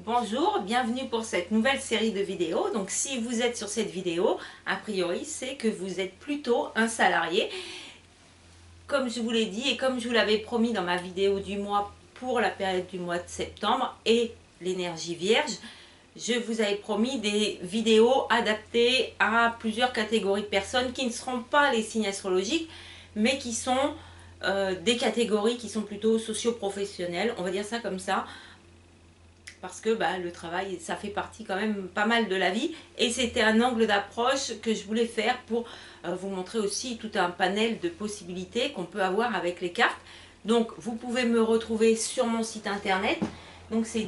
Bonjour, bienvenue pour cette nouvelle série de vidéos. Donc si vous êtes sur cette vidéo, a priori c'est que vous êtes plutôt un salarié. Comme je vous l'ai dit et comme je vous l'avais promis dans ma vidéo du mois pour la période du mois de septembre et l'énergie vierge, je vous avais promis des vidéos adaptées à plusieurs catégories de personnes qui ne seront pas les signes astrologiques, mais qui sont des catégories qui sont plutôt socio-professionnelles, on va dire ça comme ça. Parce que le travail, ça fait partie quand même pas mal de la vie. Et c'était un angle d'approche que je voulais faire pour vous montrer aussi tout un panel de possibilités qu'on peut avoir avec les cartes. Donc vous pouvez me retrouver sur mon site internet. Donc c'est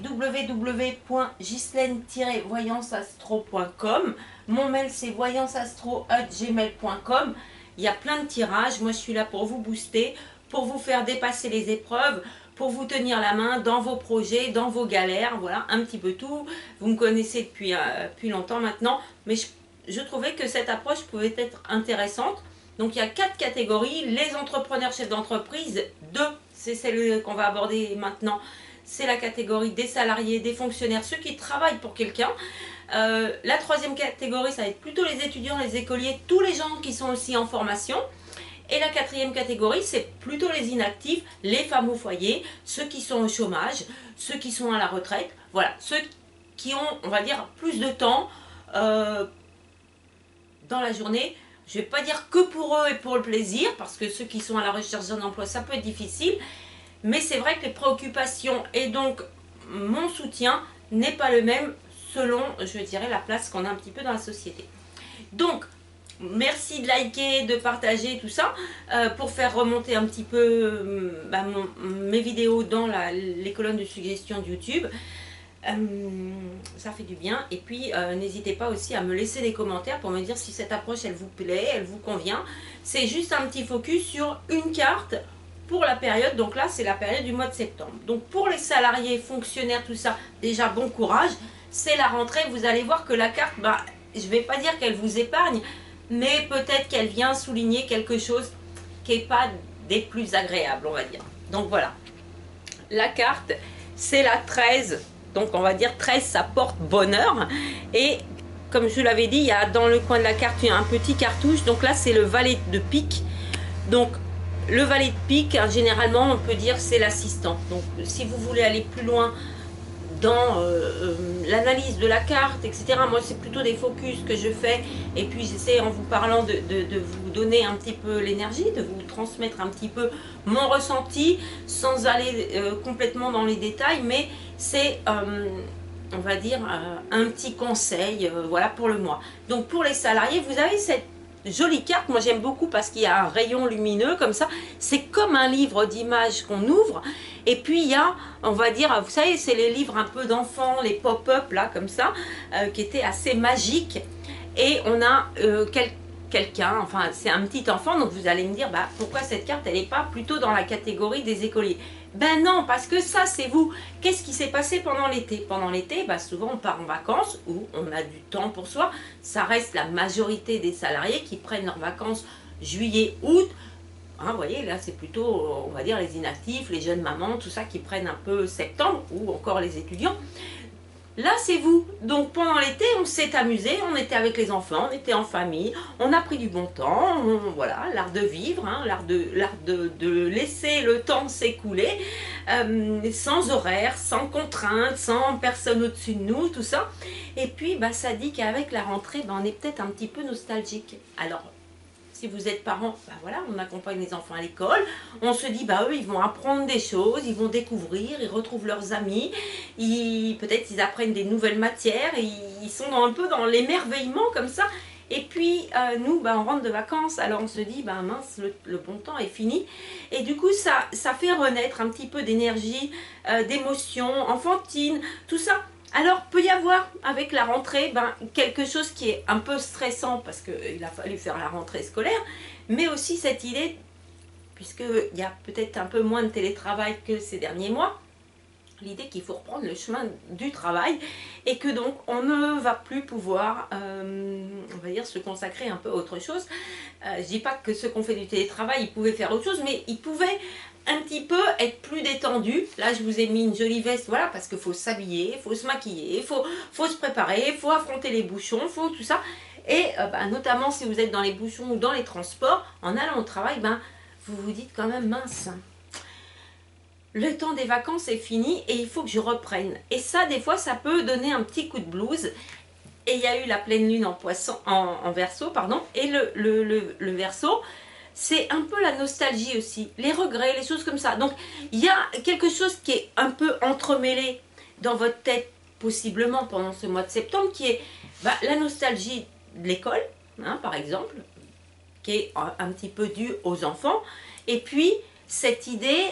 www.ghislaine-voyanceastro.com. Mon mail c'est voyanceastro@gmail.com. Il y a plein de tirages. Moi je suis là pour vous booster, pour vous faire dépasser les épreuves, pour vous tenir la main dans vos projets, dans vos galères, voilà, un petit peu tout. Vous me connaissez depuis longtemps maintenant, mais je trouvais que cette approche pouvait être intéressante. Donc il y a 4 catégories, les entrepreneurs chefs d'entreprise, 2, c'est celle qu'on va aborder maintenant, c'est la catégorie des salariés, des fonctionnaires, ceux qui travaillent pour quelqu'un. La troisième catégorie, ça va être plutôt les étudiants, les écoliers, tous les gens qui sont aussi en formation. Et la quatrième catégorie, c'est plutôt les inactifs, les femmes au foyer, ceux qui sont au chômage, ceux qui sont à la retraite, voilà, ceux qui ont, on va dire, plus de temps dans la journée. Je ne vais pas dire que pour eux et pour le plaisir, parce que ceux qui sont à la recherche d'un emploi, ça peut être difficile, mais c'est vrai que les préoccupations et donc mon soutien n'est pas le même selon, je dirais, la place qu'on a un petit peu dans la société. Donc, merci de liker, de partager tout ça pour faire remonter un petit peu mes vidéos dans les colonnes de suggestions de YouTube. Ça fait du bien. Et puis n'hésitez pas aussi à me laisser des commentaires pour me dire si cette approche elle vous plaît, elle vous convient. C'est juste un petit focus sur une carte pour la période. Donc là c'est la période du mois de septembre. Donc pour les salariés, fonctionnaires, tout ça, déjà bon courage. C'est la rentrée. Vous allez voir que la carte, je ne vais pas dire qu'elle vous épargne, mais peut-être qu'elle vient souligner quelque chose qui n'est pas des plus agréables, on va dire. Donc voilà, la carte, c'est la 13, donc on va dire 13, ça porte bonheur. Et comme je l'avais dit, il y a dans le coin de la carte un petit cartouche, donc là c'est le valet de pique. Donc le valet de pique, généralement on peut dire c'est l'assistant. Donc si vous voulez aller plus loin dans l'analyse de la carte, etc. Moi, c'est plutôt des focus que je fais. Et puis, j'essaie, en vous parlant, de vous donner un petit peu l'énergie, de vous transmettre un petit peu mon ressenti, sans aller complètement dans les détails. Mais c'est, on va dire, un petit conseil, voilà, pour le mois. Donc, pour les salariés, vous avez cette jolie carte. Moi, j'aime beaucoup parce qu'il y a un rayon lumineux comme ça. C'est comme un livre d'images qu'on ouvre. Et puis il y a, on va dire, vous savez, c'est les livres un peu d'enfants, les pop-up là, comme ça, qui étaient assez magiques. Et on a quelqu'un, enfin c'est un petit enfant, donc vous allez me dire, pourquoi cette carte, elle n'est pas plutôt dans la catégorie des écoliers? Ben non, parce que ça c'est vous. Qu'est-ce qui s'est passé pendant l'été? Pendant l'été, souvent on part en vacances, où on a du temps pour soi. Ça reste la majorité des salariés qui prennent leurs vacances juillet, août. Vous voyez, là, c'est plutôt, on va dire, les inactifs, les jeunes mamans, tout ça qui prennent un peu septembre, ou encore les étudiants. Là, c'est vous. Donc, pendant l'été, on s'est amusé, on était avec les enfants, on était en famille, on a pris du bon temps, voilà, l'art de vivre, l'art de laisser le temps s'écouler, sans horaire, sans contraintes, sans personne au-dessus de nous, tout ça. Et puis, ça dit qu'avec la rentrée, on est peut-être un petit peu nostalgique. Alors, si vous êtes parents, voilà, on accompagne les enfants à l'école, on se dit, eux, ils vont apprendre des choses, ils vont découvrir, ils retrouvent leurs amis, peut-être ils apprennent des nouvelles matières, ils sont un peu dans l'émerveillement comme ça. Et puis, nous, on rentre de vacances, alors on se dit, mince, le bon temps est fini. Et du coup, ça fait renaître un petit peu d'énergie, d'émotion, enfantine, tout ça. Alors, peut y avoir, avec la rentrée, quelque chose qui est un peu stressant parce qu'il a fallu faire la rentrée scolaire, mais aussi cette idée, puisqu'il y a peut-être un peu moins de télétravail que ces derniers mois, l'idée qu'il faut reprendre le chemin du travail et que donc on ne va plus pouvoir, on va dire, se consacrer un peu à autre chose. Je dis pas que ceux qui ont fait du télétravail, ils pouvaient faire autre chose, mais ils pouvaient un petit peu être plus détendus. Là, je vous ai mis une jolie veste, voilà, parce qu'il faut s'habiller, il faut se maquiller, faut se préparer, il faut affronter les bouchons, il faut tout ça. Et notamment si vous êtes dans les bouchons ou dans les transports, en allant au travail, vous vous dites quand même, mince, le temps des vacances est fini et il faut que je reprenne. Et ça, des fois, ça peut donner un petit coup de blues. Et il y a eu la pleine lune en poisson, en Verseau, pardon. Et le Verseau, c'est un peu la nostalgie aussi, les regrets, les choses comme ça. Donc, il y a quelque chose qui est un peu entremêlé dans votre tête, possiblement pendant ce mois de septembre, qui est la nostalgie de l'école, hein, par exemple, qui est un petit peu due aux enfants. Et puis, cette idée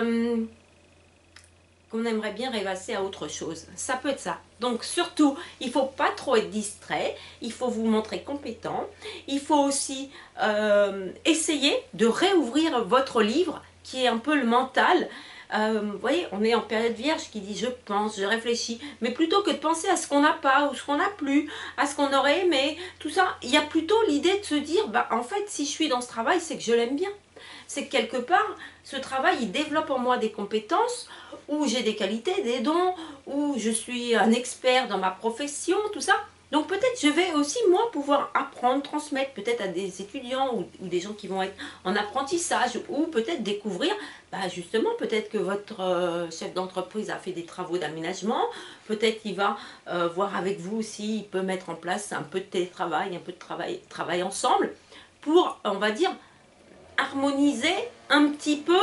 qu'on aimerait bien rêvasser à autre chose. Ça peut être ça. Donc surtout, il ne faut pas trop être distrait, il faut vous montrer compétent, il faut aussi essayer de réouvrir votre livre qui est un peu le mental. Vous voyez, on est en période vierge qui dit je pense, je réfléchis, mais plutôt que de penser à ce qu'on n'a pas ou ce qu'on n'a plus, à ce qu'on aurait aimé, tout ça, il y a plutôt l'idée de se dire, en fait, si je suis dans ce travail, c'est que je l'aime bien. C'est que quelque part, ce travail, il développe en moi des compétences, où j'ai des qualités, des dons, où je suis un expert dans ma profession, tout ça. Donc peut-être je vais aussi, moi, pouvoir apprendre, transmettre peut-être à des étudiants ou des gens qui vont être en apprentissage, ou peut-être découvrir, justement, peut-être que votre chef d'entreprise a fait des travaux d'aménagement, peut-être il va voir avec vous aussi, il peut mettre en place un peu de télétravail, un peu de travail ensemble, pour, on va dire, harmoniser un petit peu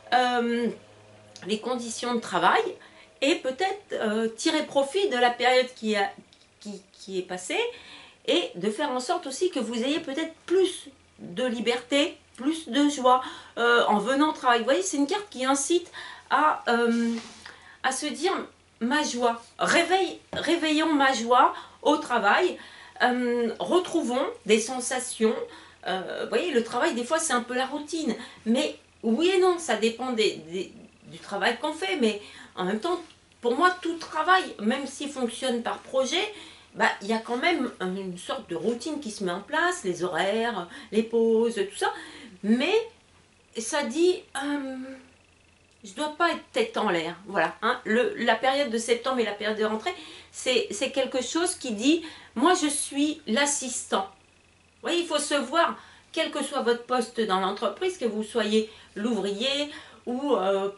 les conditions de travail et peut-être tirer profit de la période qui est passée et de faire en sorte aussi que vous ayez peut-être plus de liberté, plus de joie en venant au travail. Vous voyez, c'est une carte qui incite à se dire ma joie, réveillons ma joie au travail, retrouvons des sensations. Vous voyez, le travail, des fois, c'est un peu la routine. Mais oui et non, ça dépend du travail qu'on fait. Mais en même temps, pour moi, tout travail, même s'il fonctionne par projet, il y a quand même une sorte de routine qui se met en place, les horaires, les pauses, tout ça. Mais ça dit, je ne dois pas être tête en l'air. Voilà, hein. La période de septembre et la période de rentrée, c'est quelque chose qui dit, moi, je suis l'assistant. Vous voyez, il faut se voir, quel que soit votre poste dans l'entreprise, que vous soyez l'ouvrier ou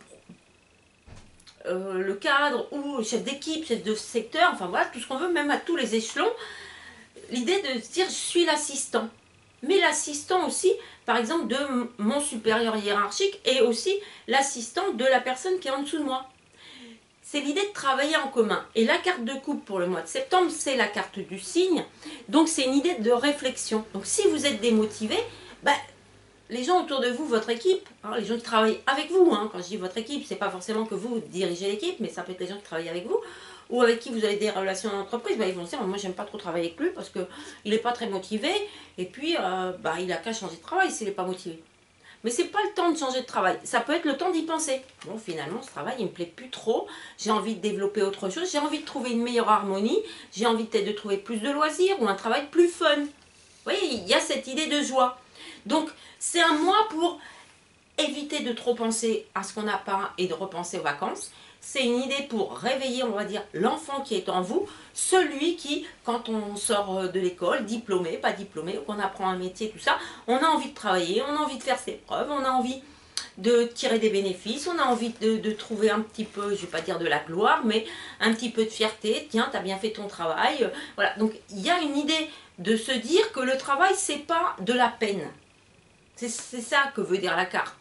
le cadre ou le chef d'équipe, chef de secteur, enfin voilà, tout ce qu'on veut, même à tous les échelons. L'idée de se dire, je suis l'assistant. Mais l'assistant aussi, par exemple, de mon supérieur hiérarchique et aussi l'assistant de la personne qui est en dessous de moi. C'est l'idée de travailler en commun. Et la carte de coupe pour le mois de septembre, c'est la carte du cygne. Donc c'est une idée de réflexion. Donc si vous êtes démotivé, les gens autour de vous, votre équipe, hein, les gens qui travaillent avec vous, hein, quand je dis votre équipe, c'est pas forcément que vous dirigez l'équipe, mais ça peut être les gens qui travaillent avec vous, ou avec qui vous avez des relations d'entreprise, ils vont se dire, moi j'aime pas trop travailler avec lui parce qu'il n'est pas très motivé, et puis il a qu'à changer de travail s'il n'est pas motivé. Mais c'est pas le temps de changer de travail, ça peut être le temps d'y penser. Bon, finalement, ce travail, il me plaît plus trop, j'ai envie de développer autre chose, j'ai envie de trouver une meilleure harmonie, j'ai envie peut-être de trouver plus de loisirs ou un travail plus fun. Vous voyez, il y a cette idée de joie. Donc, c'est un mois pour éviter de trop penser à ce qu'on n'a pas et de repenser aux vacances. C'est une idée pour réveiller, on va dire, l'enfant qui est en vous, celui qui, quand on sort de l'école, diplômé, pas diplômé, qu'on apprend un métier, tout ça, on a envie de travailler, on a envie de faire ses preuves, on a envie de tirer des bénéfices, on a envie de trouver un petit peu, je ne vais pas dire de la gloire, mais un petit peu de fierté, tiens, tu as bien fait ton travail. Voilà, donc il y a une idée de se dire que le travail, c'est pas de la peine. C'est ça que veut dire la carte.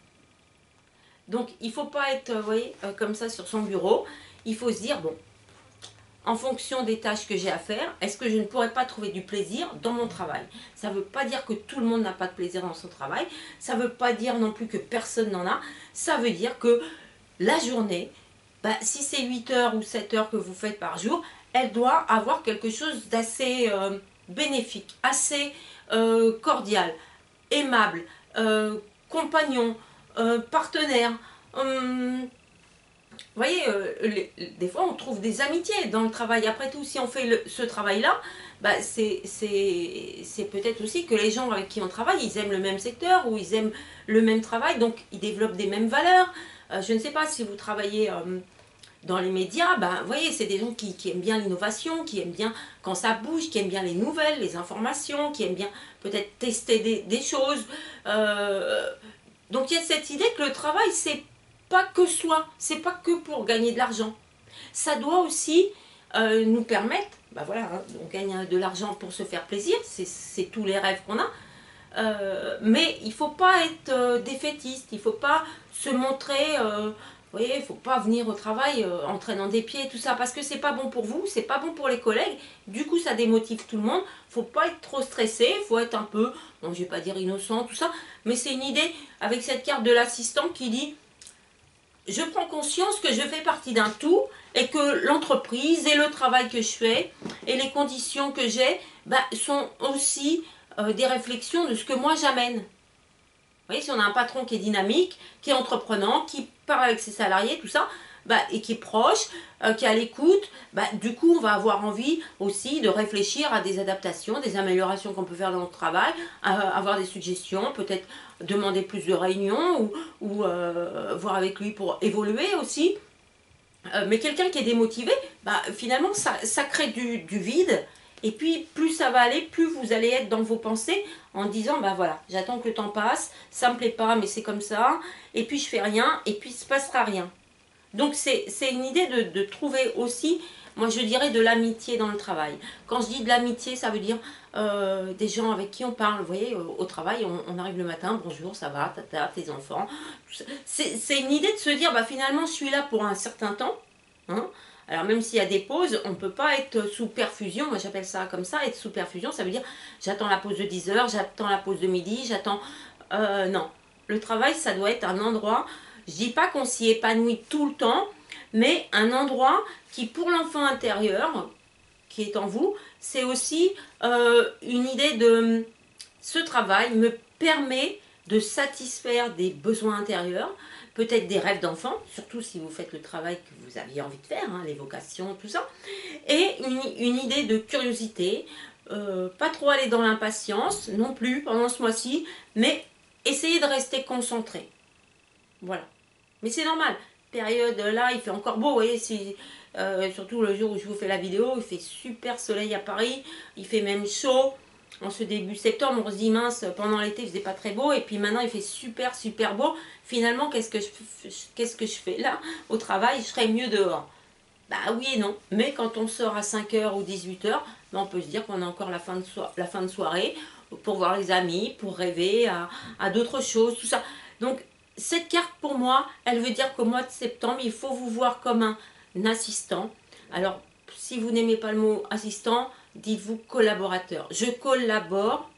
Donc, il ne faut pas être, vous voyez, comme ça sur son bureau. Il faut se dire, bon, en fonction des tâches que j'ai à faire, est-ce que je ne pourrais pas trouver du plaisir dans mon travail? Ça ne veut pas dire que tout le monde n'a pas de plaisir dans son travail. Ça ne veut pas dire non plus que personne n'en a. Ça veut dire que la journée, si c'est 8 heures ou 7 heures que vous faites par jour, elle doit avoir quelque chose d'assez bénéfique, assez cordial, aimable, compagnon, partenaire, voyez, des fois on trouve des amitiés dans le travail. Après tout, si on fait ce travail-là, bah, c'est peut-être aussi que les gens avec qui on travaille, ils aiment le même secteur ou ils aiment le même travail, donc ils développent des mêmes valeurs. Je ne sais pas si vous travaillez dans les médias, bah, vous voyez, c'est des gens qui aiment bien l'innovation, qui aiment bien quand ça bouge, qui aiment bien les nouvelles, les informations, qui aiment bien peut-être tester des choses. Donc il y a cette idée que le travail, c'est pas que soi, c'est pas que pour gagner de l'argent. Ça doit aussi nous permettre, bah voilà, hein, on gagne de l'argent pour se faire plaisir, c'est tous les rêves qu'on a, mais il ne faut pas être défaitiste, il ne faut pas se montrer, vous voyez, il ne faut pas venir au travail en traînant des pieds et tout ça, parce que c'est pas bon pour vous, c'est pas bon pour les collègues, du coup ça démotive tout le monde, il ne faut pas être trop stressé, il faut être un peu, bon je vais pas dire innocent, tout ça, mais c'est une idée avec cette carte de l'assistant qui dit, je prends conscience que je fais partie d'un tout et que l'entreprise et le travail que je fais et les conditions que j'ai bah, sont aussi des réflexions de ce que moi j'amène. Vous voyez, si on a un patron qui est dynamique, qui est entreprenant, qui parle avec ses salariés, tout ça, bah, et qui est proche, qui est à l'écoute, bah, du coup on va avoir envie aussi de réfléchir à des adaptations, des améliorations qu'on peut faire dans notre travail, avoir des suggestions, peut-être demander plus de réunions ou voir avec lui pour évoluer aussi. Mais quelqu'un qui est démotivé, bah, finalement ça crée du vide. Et puis plus ça va aller, plus vous allez être dans vos pensées en disant bah voilà, j'attends que le temps passe, ça me plaît pas mais c'est comme ça, et puis je fais rien, et puis il se passera rien. Donc c'est une idée de trouver aussi, moi je dirais de l'amitié dans le travail. Quand je dis de l'amitié, ça veut dire des gens avec qui on parle. Vous voyez, au travail, on arrive le matin, bonjour, ça va, tata, tes enfants. C'est une idée de se dire, bah, finalement je suis là pour un certain temps. Hein. Alors même s'il y a des pauses, on ne peut pas être sous perfusion, moi j'appelle ça comme ça, être sous perfusion, ça veut dire j'attends la pause de 10 heures, j'attends la pause de midi, j'attends... non, le travail ça doit être un endroit, je ne dis pas qu'on s'y épanouit tout le temps, mais un endroit qui pour l'enfant intérieur, qui est en vous, c'est aussi une idée de ce travail me permet de satisfaire des besoins intérieurs, peut-être des rêves d'enfant, surtout si vous faites le travail que vous aviez envie de faire, hein, les vocations, tout ça, et une idée de curiosité, pas trop aller dans l'impatience non plus pendant ce mois-ci, mais essayer de rester concentré. Voilà. Mais c'est normal. Période là, il fait encore beau, vous voyez, surtout le jour où je vous fais la vidéo, il fait super soleil à Paris, il fait même chaud. En ce début septembre, on se dit mince, pendant l'été, il faisait pas très beau, et puis maintenant, il fait super, super beau. Finalement, qu'est-ce que je fais là, au travail? Je serais mieux dehors. Bah oui et non. Mais quand on sort à 5 h ou 18 h, bah, on peut se dire qu'on a encore la fin de soirée pour voir les amis, pour rêver à d'autres choses, tout ça. Donc, cette carte, pour moi, elle veut dire qu'au mois de septembre, il faut vous voir comme un assistant. Alors, si vous n'aimez pas le mot assistant, dites-vous collaborateur. Je collabore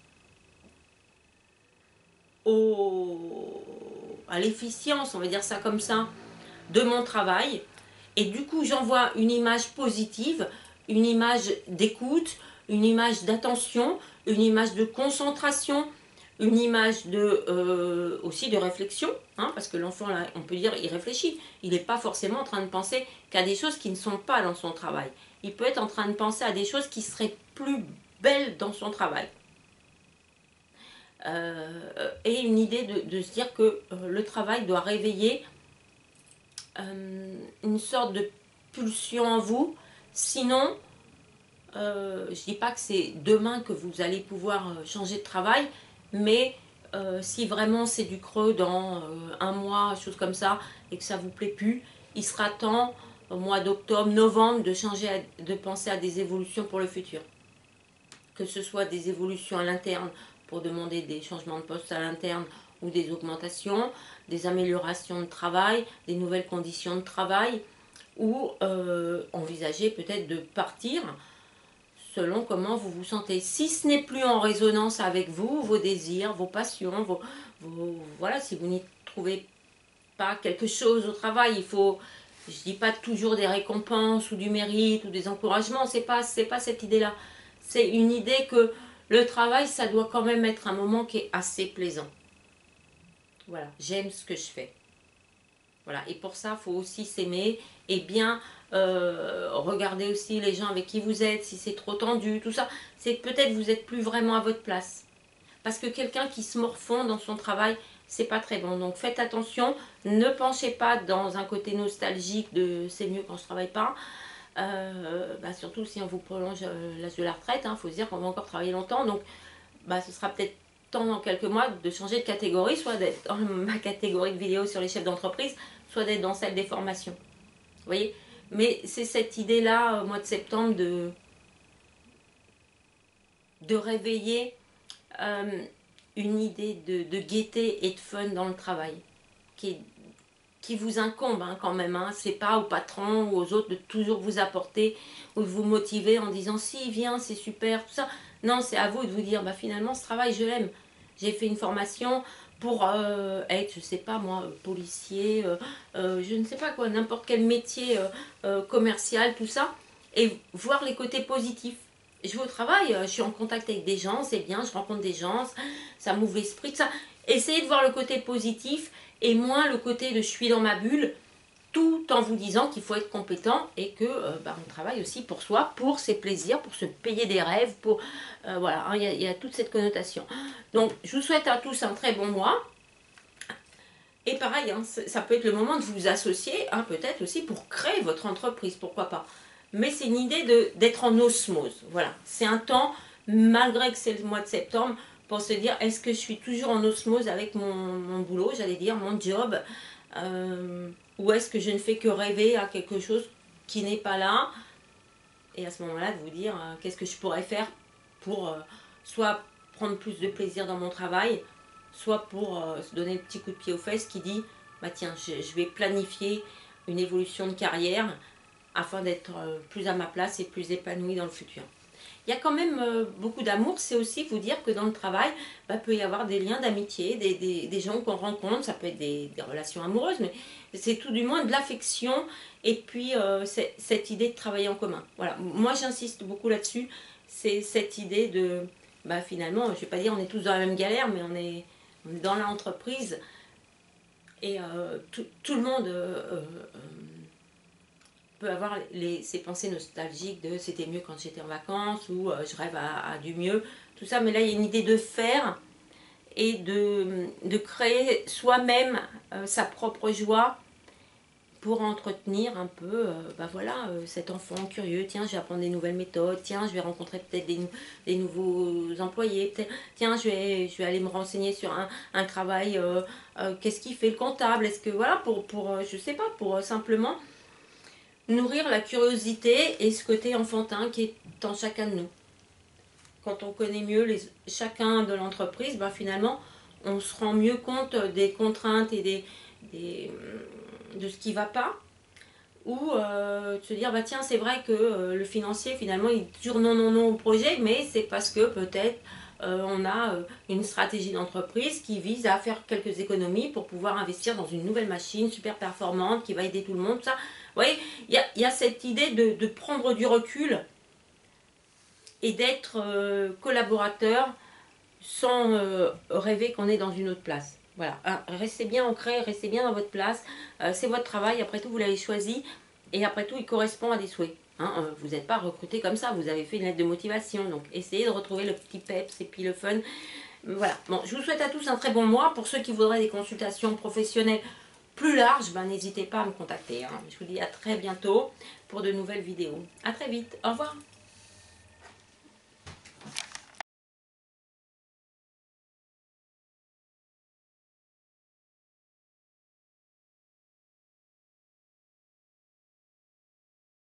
à l'efficience, on va dire ça comme ça, de mon travail. Et du coup, j'envoie une image positive, une image d'écoute, une image d'attention, une image de concentration, une image aussi de réflexion, hein, parce que l'enfant, là, on peut dire, il réfléchit. Il n'est pas forcément en train de penser qu'à des choses qui ne sont pas dans son travail. Il peut être en train de penser à des choses qui seraient plus belles dans son travail. Et une idée de se dire que le travail doit réveiller une sorte de pulsion en vous. Sinon, je ne dis pas que c'est demain que vous allez pouvoir changer de travail, mais si vraiment c'est du creux dans un mois, chose comme ça, et que ça ne vous plaît plus, il sera temps, au mois d'octobre, novembre, de changer, de penser à des évolutions pour le futur. Que ce soit des évolutions à l'interne pour demander des changements de poste à l'interne ou des augmentations, des améliorations de travail, des nouvelles conditions de travail, ou envisager peut-être de partir selon comment vous vous sentez. Si ce n'est plus en résonance avec vous, vos désirs, vos passions, voilà, si vous n'y trouvez pas quelque chose au travail, il faut, je dis pas toujours des récompenses ou du mérite ou des encouragements, c'est pas cette idée-là. C'est une idée que le travail, ça doit quand même être un moment qui est assez plaisant. Voilà, j'aime ce que je fais. Voilà, et pour ça, il faut aussi s'aimer et bien regarder aussi les gens avec qui vous êtes, si c'est trop tendu, tout ça. C'est que peut-être vous n'êtes plus vraiment à votre place. Parce que quelqu'un qui se morfond dans son travail, c'est pas très bon. Donc faites attention, ne penchez pas dans un côté nostalgique de c'est mieux quand je travaille pas. Surtout si on vous prolonge l'âge de la retraite, il faut se dire qu'on va encore travailler longtemps. Donc ce sera peut-être temps dans quelques mois de changer de catégorie, soit d'être dans ma catégorie de vidéos sur les chefs d'entreprise, soit d'être dans celle des formations. Vous voyez? Mais c'est cette idée-là, au mois de septembre, de réveiller une idée de gaieté et de fun dans le travail, qui vous incombe quand même. C'est pas au patron ou aux autres de toujours vous apporter ou de vous motiver en disant si, viens, c'est super, tout ça. Non, c'est à vous de vous dire, finalement, ce travail, je l'aime. J'ai fait une formation pour être, je sais pas moi, policier, je ne sais pas quoi, n'importe quel métier commercial, tout ça, et voir les côtés positifs. Je vais au travail, je suis en contact avec des gens, c'est bien, je rencontre des gens, ça m'ouvre l'esprit, tout ça. Essayez de voir le côté positif et moins le côté de je suis dans ma bulle, tout en vous disant qu'il faut être compétent et que on travaille aussi pour soi, pour ses plaisirs, pour se payer des rêves, pour voilà, il y a toute cette connotation. Donc je vous souhaite à tous un très bon mois. Et pareil, ça peut être le moment de vous associer, peut-être aussi pour créer votre entreprise, pourquoi pas. Mais c'est une idée d'être en osmose. Voilà, c'est un temps, malgré que c'est le mois de septembre, pour se dire est-ce que je suis toujours en osmose avec mon boulot, j'allais dire, mon job, ou est-ce que je ne fais que rêver à quelque chose qui n'est pas là, et à ce moment-là de vous dire qu'est-ce que je pourrais faire pour soit prendre plus de plaisir dans mon travail, soit pour se donner le petit coup de pied aux fesses qui dit tiens, je vais planifier une évolution de carrière afin d'être plus à ma place et plus épanouie dans le futur. Il y a quand même beaucoup d'amour, c'est aussi vous dire que dans le travail, peut y avoir des liens d'amitié, des gens qu'on rencontre, ça peut être des relations amoureuses, mais c'est tout du moins de l'affection et puis cette idée de travailler en commun. Voilà, moi j'insiste beaucoup là-dessus, c'est cette idée de, finalement, je ne vais pas dire on est tous dans la même galère, mais on est dans l'entreprise et tout le monde peut avoir ces pensées nostalgiques de c'était mieux quand j'étais en vacances ou je rêve à du mieux, tout ça, mais là il y a une idée de faire et de créer soi-même sa propre joie pour entretenir un peu cet enfant curieux. Tiens, je vais apprendre des nouvelles méthodes, tiens, je vais rencontrer peut-être des nouveaux employés, peut-être, tiens, je vais aller me renseigner sur un travail, qu'est-ce qu'il fait le comptable, est-ce que voilà, pour je sais pas, pour simplement nourrir la curiosité et ce côté enfantin qui est en chacun de nous. Quand on connaît mieux chacun de l'entreprise, finalement, on se rend mieux compte des contraintes et de ce qui ne va pas. Ou de se dire, tiens, c'est vrai que le financier, finalement, il dit toujours non au projet, mais c'est parce que peut-être on a une stratégie d'entreprise qui vise à faire quelques économies pour pouvoir investir dans une nouvelle machine super performante qui va aider tout le monde, tout ça. Vous voyez, il y a cette idée de prendre du recul et d'être collaborateur sans rêver qu'on est dans une autre place. Voilà, restez bien ancré, restez bien dans votre place, c'est votre travail, après tout vous l'avez choisi, et après tout il correspond à des souhaits. Vous n'êtes pas recruté comme ça, vous avez fait une lettre de motivation, donc essayez de retrouver le petit peps et puis le fun. Voilà, bon, je vous souhaite à tous un très bon mois. Pour ceux qui voudraient des consultations professionnelles plus larges, n'hésitez pas à me contacter. Je vous dis à très bientôt pour de nouvelles vidéos. À très vite, au revoir.